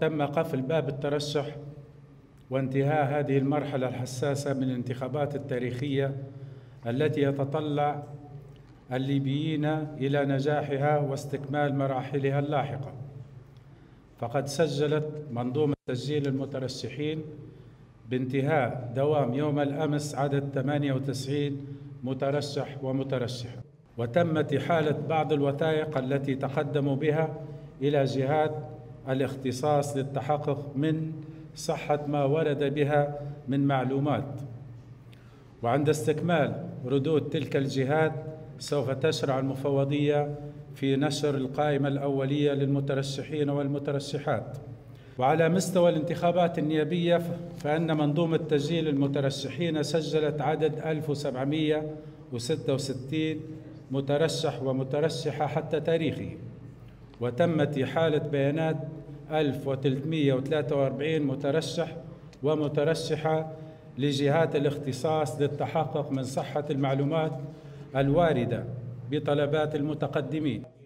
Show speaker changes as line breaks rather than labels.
تم قفل باب الترشح وانتهاء هذه المرحلة الحساسة من الانتخابات التاريخية التي يتطلع الليبيين إلى نجاحها واستكمال مراحلها اللاحقة. فقد سجلت منظومة تسجيل المترشحين بانتهاء دوام يوم الأمس عدد 98 مترشح ومترشحة، وتم إحالة بعض الوثائق التي تقدموا بها إلى جهات الاختصاص للتحقق من صحة ما ورد بها من معلومات. وعند استكمال ردود تلك الجهات سوف تشرع المفوضية في نشر القائمة الأولية للمترشحين والمترشحات. وعلى مستوى الانتخابات النيابية فإن منظومة تسجيل المترشحين سجلت عدد 1766 مترشح ومترشحة حتى تاريخه، وتمت إحالة بيانات 1343 مترشح ومترشحة لجهات الاختصاص للتحقق من صحة المعلومات الواردة بطلبات المتقدمين.